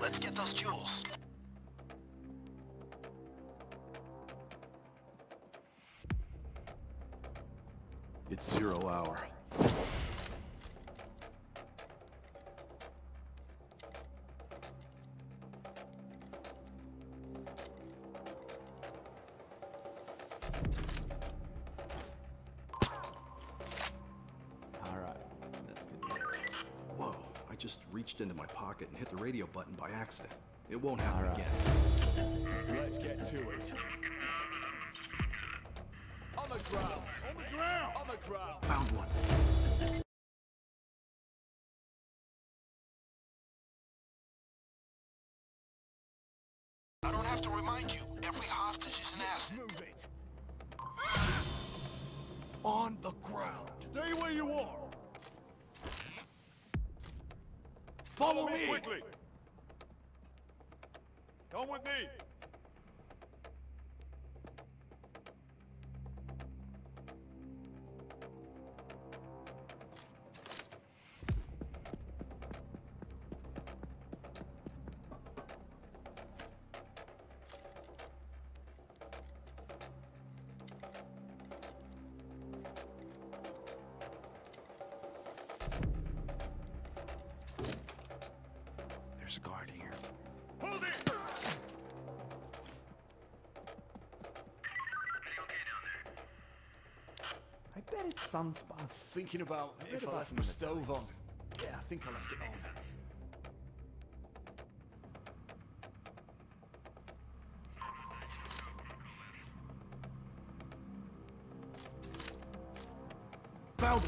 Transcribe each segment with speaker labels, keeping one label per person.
Speaker 1: Let's get those jewels.
Speaker 2: It's 0 hour.
Speaker 3: Alright, that's good.
Speaker 2: Whoa, I just reached into my pocket and hit the radio button by accident. It won't happen
Speaker 3: Alright.
Speaker 2: again.
Speaker 4: Let's get to it. On the ground! On the ground! On the ground!
Speaker 2: Found one.
Speaker 1: I don't have to remind you, every hostage is an asset.
Speaker 4: Move it!
Speaker 2: On the ground.
Speaker 4: Stay where you are!
Speaker 2: Follow me!
Speaker 4: Quickly! Come with me!
Speaker 2: There's a guard here.
Speaker 4: Hold it!
Speaker 3: I bet it's Sunspot.
Speaker 4: I'm thinking about
Speaker 3: read
Speaker 4: if I
Speaker 3: about
Speaker 4: left
Speaker 3: them
Speaker 4: my
Speaker 3: in the
Speaker 4: stove on.
Speaker 3: Times.
Speaker 4: Yeah, I think I left it on.
Speaker 2: Found it!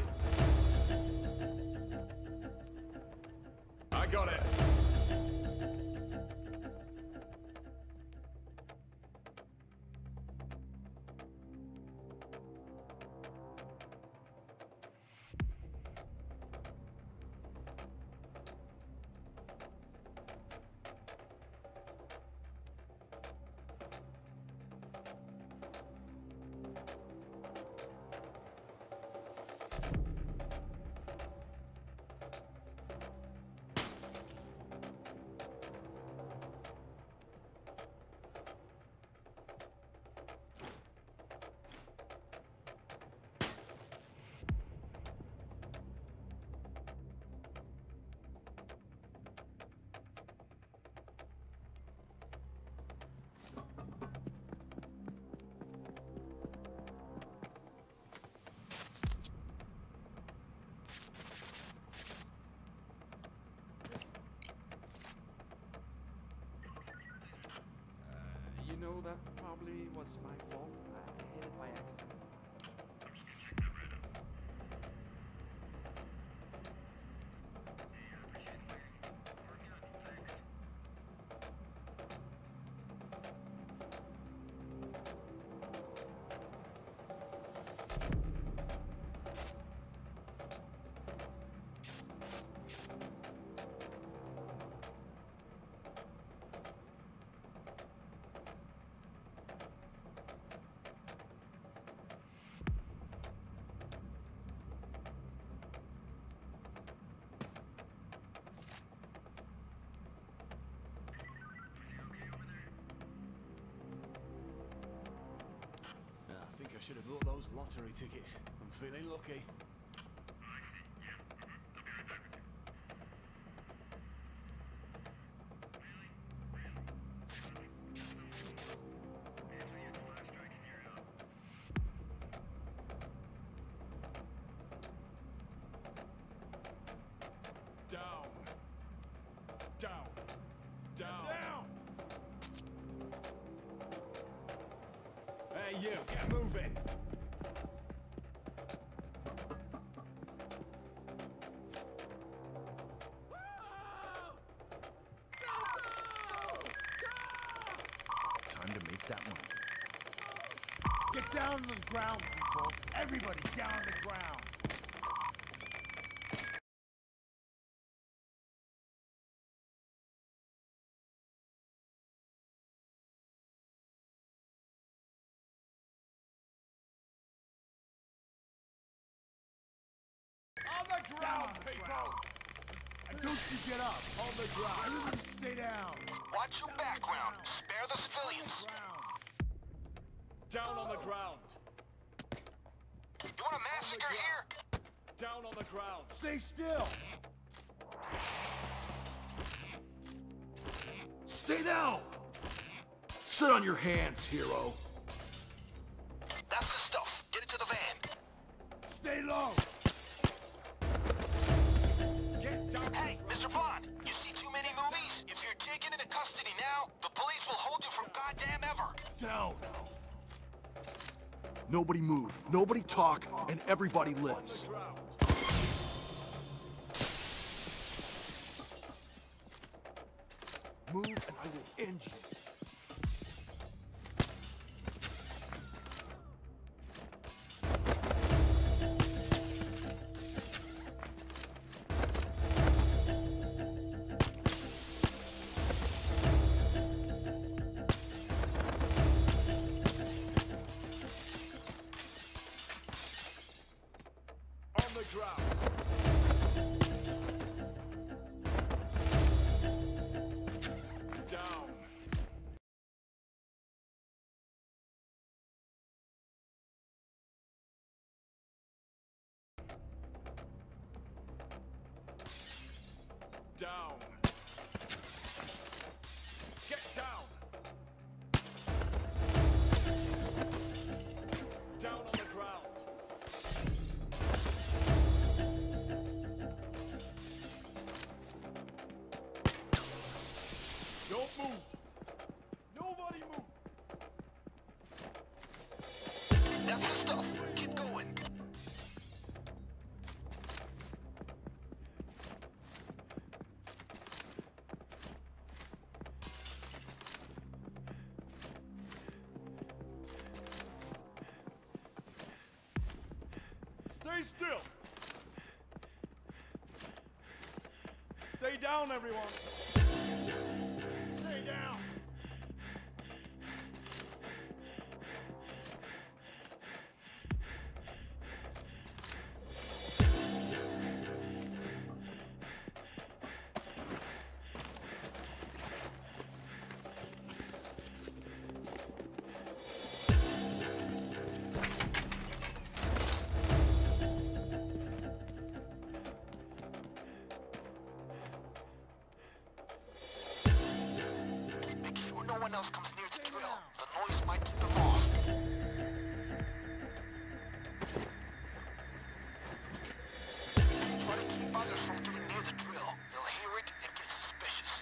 Speaker 4: I got it!
Speaker 3: You know, that probably was my fault. I hit it by accident.
Speaker 4: I think I should have bought those lottery tickets. I'm feeling lucky. Down. Down. Down. Down. Hey, you, get moving.
Speaker 2: Time to make that money.
Speaker 5: Get down on the ground, people. Everybody down on the ground.
Speaker 4: On the ground, people!
Speaker 5: Don't you get up. On the ground. Everybody stay down.
Speaker 1: Watch your background. Spare the civilians.
Speaker 4: Down on the ground.
Speaker 1: You want a massacre here?
Speaker 4: Down on the ground.
Speaker 5: Stay still.
Speaker 2: Stay down! Sit on your hands, hero.
Speaker 1: That's the stuff. Get it to the van.
Speaker 5: Stay low.
Speaker 4: Get down.
Speaker 1: Hey, Mr. Bond, you see too many movies? If you're taken into custody now, the police will hold you for goddamn ever.
Speaker 5: Down.
Speaker 2: Nobody move, nobody talk, and everybody lives.
Speaker 4: Ground.
Speaker 2: Move and I will end you.
Speaker 4: On the ground. Down. Down. Get down. Down on the ground. Don't move. Nobody move.
Speaker 1: That's the stuff. Keep going.
Speaker 5: Stay still. Stay down, everyone. Stay down.
Speaker 1: Make sure no one else comes near the drill. The noise might tip them off. Try to keep others from getting near the drill. They'll hear it and get suspicious.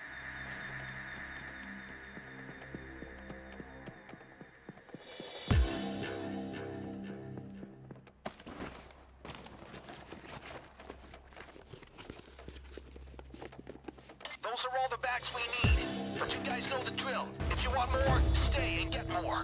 Speaker 1: Those are all the bags we need. But you guys know the drill. If you want more, stay and get more.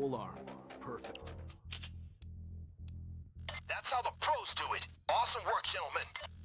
Speaker 2: full arm. Perfect.
Speaker 1: That's how the pros do it. Awesome work, gentlemen.